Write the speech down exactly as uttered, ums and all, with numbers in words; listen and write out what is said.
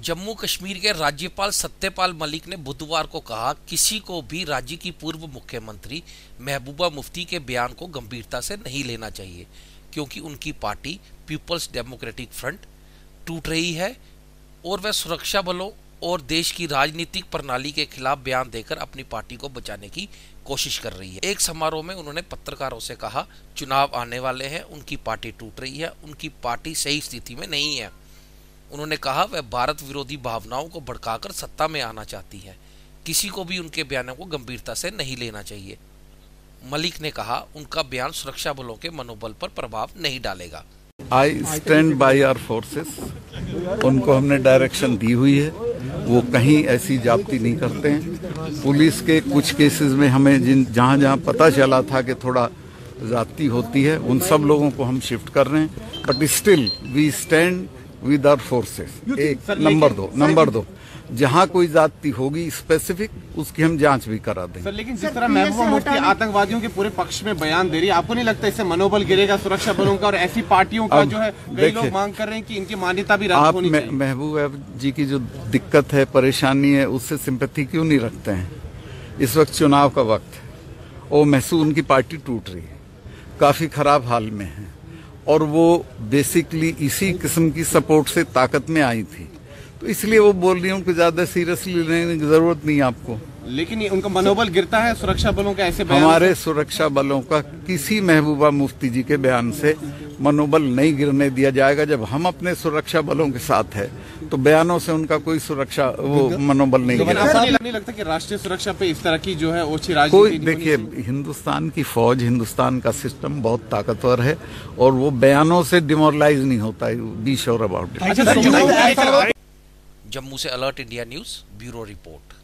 जम्मू कश्मीर के राज्यपाल सत्यपाल मलिक ने बुधवार को कहा, किसी को भी राज्य की पूर्व मुख्यमंत्री महबूबा मुफ्ती के बयान को गंभीरता से नहीं लेना चाहिए, क्योंकि उनकी पार्टी पीपल्स डेमोक्रेटिक फ्रंट टूट रही है और वह सुरक्षा बलों और देश की राजनीतिक प्रणाली के खिलाफ बयान देकर अपनी पार्टी को बचाने की कोशिश कर रही है। एक समारोह में उन्होंने पत्रकारों से कहा, चुनाव आने वाले हैं, उनकी पार्टी टूट रही है, उनकी पार्टी सही स्थिति में नहीं है। उन्होंने कहा, वह भारत विरोधी भावनाओं को भड़काकर सत्ता में आना चाहती है। किसी को भी उनके बयानों को गंभीरता से नहीं लेना चाहिए। मलिक ने कहा, उनका बयान सुरक्षा बलों के मनोबल पर प्रभाव नहीं डालेगा। I stand by our forces. उनको हमने डायरेक्शन दी हुई है, वो कहीं ऐसी जाप्ती नहीं करते हैं। पुलिस के कुछ केसेस में हमें जिन जहां जहां पता चला था कि थोड़ा जाप्ती होती है, उन सब लोगों को हम शिफ्ट कर रहे हैं, but still we stand with our forces. एक नंबर दो नंबर दो जहां कोई जाति होगी स्पेसिफिक, उसकी हम जांच भी करा देंगे। सर, लेकिन जिस तरह महबूबा मुफ्ती आतंकवादियों के पूरे पक्ष में बयान दे रही है, आपको नहीं लगता इससे मनोबल गिरेगा सुरक्षा बलों का? और ऐसी पार्टियों का जो है, कई लोग मांग कर रहे हैं कि इनकी मान्यता भी रद्द होनी चाहिए। महबूबा जी की जो दिक्कत है, परेशानी है, उससे सिंपैथी क्यों नहीं रखते हैं? इस वक्त चुनाव का वक्त है और महसूस उनकी पार्टी टूट रही है, काफी खराब हाल में है, और वो बेसिकली इसी किस्म की सपोर्ट से ताकत में आई थी, तो इसलिए वो बोल रही है। उनको ज्यादा सीरियसली लेने की जरूरत नहीं है आपको। लेकिन ये उनका मनोबल गिरता है सुरक्षा बलों का ऐसे बयान? हमारे सुरक्षा बलों का किसी महबूबा मुफ्ती जी के बयान से मनोबल नहीं गिरने दिया जाएगा। जब हम अपने सुरक्षा बलों के साथ है तो बयानों से उनका कोई सुरक्षा वो मनोबल नहीं गिरेगा। नहीं लगता कि राष्ट्रीय सुरक्षा पे इस तरह की जो है ओछी राजनीति? कोई देखिए, हिंदुस्तान की फौज, हिंदुस्तान का सिस्टम बहुत ताकतवर है और वो बयानों से डिमोरलाइज नहीं होता है। Be sure about it. Jammu से alert India news bureau report.